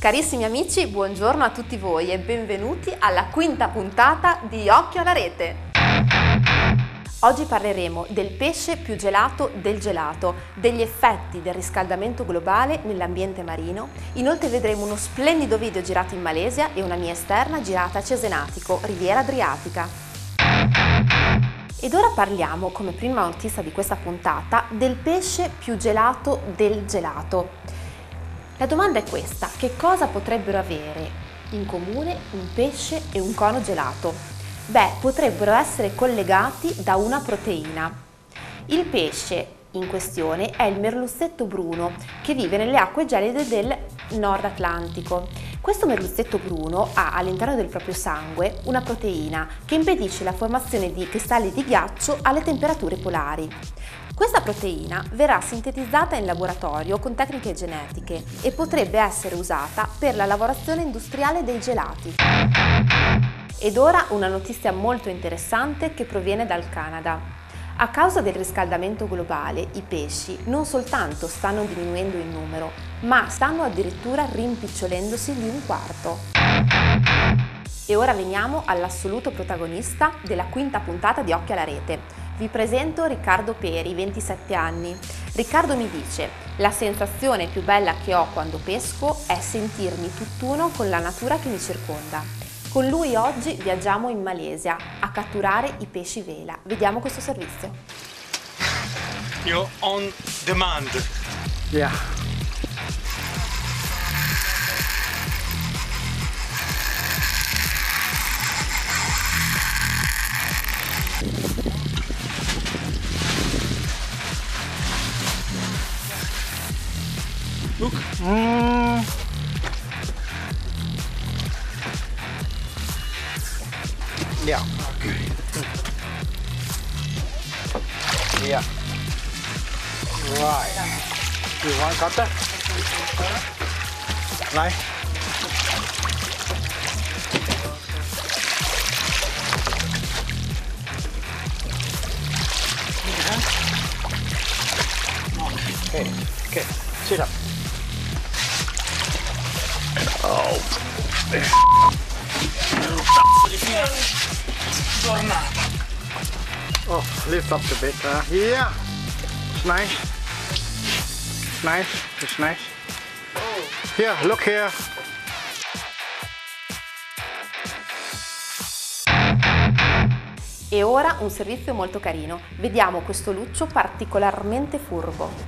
Carissimi amici, buongiorno a tutti voi e benvenuti alla quinta puntata di Occhio alla Rete. Oggi parleremo del pesce più gelato del gelato, degli effetti del riscaldamento globale nell'ambiente marino. Inoltre vedremo uno splendido video girato in Malesia e una mia esterna girata a Cesenatico, Riviera Adriatica. Ed ora parliamo, come prima notizia di questa puntata, del pesce più gelato del gelato. La domanda è questa: che cosa potrebbero avere in comune un pesce e un cono gelato? Beh, potrebbero essere collegati da una proteina. Il pesce in questione è il merluzzetto bruno, che vive nelle acque gelide del Nord Atlantico. Questo merluzzetto bruno ha all'interno del proprio sangue una proteina che impedisce la formazione di cristalli di ghiaccio alle temperature polari. Questa proteina verrà sintetizzata in laboratorio con tecniche genetiche e potrebbe essere usata per la lavorazione industriale dei gelati. Ed ora una notizia molto interessante che proviene dal Canada. A causa del riscaldamento globale, i pesci non soltanto stanno diminuendo in numero, ma stanno addirittura rimpicciolendosi di un quarto. E ora veniamo all'assoluto protagonista della quinta puntata di Occhio alla Rete. Vi presento Riccardo Peri, 27 anni. Riccardo mi dice: la sensazione più bella che ho quando pesco è sentirmi tutt'uno con la natura che mi circonda. Con lui oggi viaggiamo in Malesia a catturare i pesci vela. Vediamo questo servizio. You're on demand. Yeah. Look. Yeah. Yeah. Right. You want got that? Này. Okay. Okay. Sit up. Oh. Oh, lift up a bit. Yeah. It's nice. It's nice. It's nice. Here, look here. E ora un servizio molto carino. Vediamo questo luccio particolarmente furbo.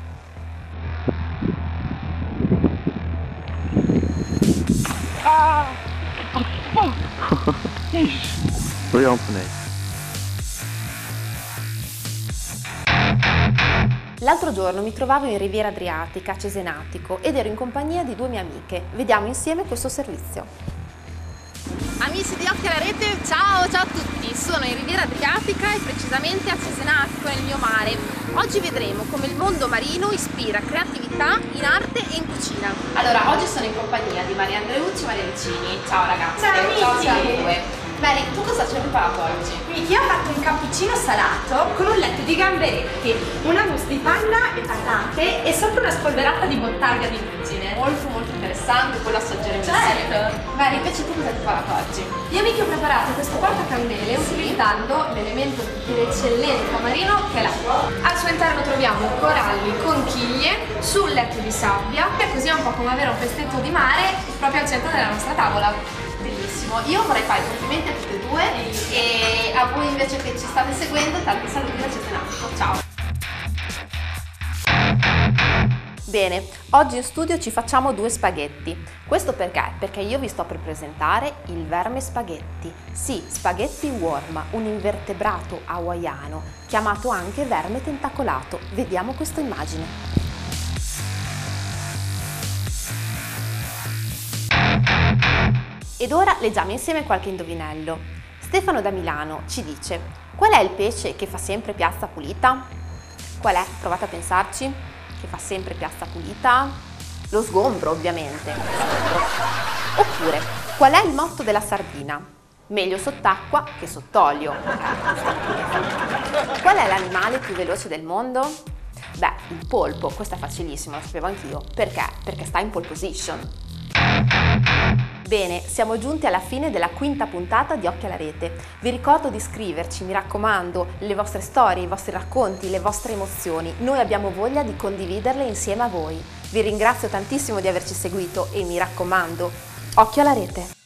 L'altro giorno mi trovavo in Riviera Adriatica a Cesenatico ed ero in compagnia di due mie amiche. Vediamo insieme questo servizio. Amici di Occhio alla Rete, ciao a tutti! Sono in Riviera Adriatica e precisamente a Cesenatico, nel mio mare. Oggi vedremo come il mondo marino ispira creatività in arte e in cucina. Allora, oggi sono in compagnia di Maria Andreucci e Maria Vicini. Ciao ragazzi! Ciao amici! Ciao a due! Mary, tu cosa ci hai preparato oggi? Io ho fatto un cappuccino salato con un letto di gamberetti, una mousse di panna e patate e sopra una spolverata di bottarga di ruggine. Molto interessante, poi lo assaggeremo insieme. Certo! Mary, invece tu cosa hai preparato oggi? Io amici ho preparato questo portacandele utilizzando l'elemento dell'eccellenza marino che è l'acqua. Al suo interno troviamo coralli, conchiglie sul letto di sabbia, e così è un po' come avere un pezzetto di mare proprio al centro della nostra tavola. Bellissimo, io vorrei fare i complimenti a tutte e due e a voi invece che ci state seguendo tanti saluti da Cesenatico, ciao! Bene, oggi in studio ci facciamo due spaghetti. Questo perché? Perché io vi sto per presentare il verme spaghetti. Sì, spaghetti worm, un invertebrato hawaiano, chiamato anche verme tentacolato. Vediamo questa immagine. Ed ora leggiamo insieme qualche indovinello. Stefano da Milano ci dice: qual è il pesce che fa sempre piazza pulita? Qual è? Provate a pensarci. Che fa sempre piazza pulita? Lo sgombro, ovviamente. Oppure, qual è il motto della sardina? Meglio sott'acqua che sott'olio. Qual è l'animale più veloce del mondo? Beh, il polpo, questo è facilissimo, lo sapevo anch'io. Perché? Perché sta in pole position. Bene, siamo giunti alla fine della quinta puntata di Occhio alla Rete. Vi ricordo di scriverci, mi raccomando, le vostre storie, i vostri racconti, le vostre emozioni. Noi abbiamo voglia di condividerle insieme a voi. Vi ringrazio tantissimo di averci seguito e mi raccomando, occhio alla rete!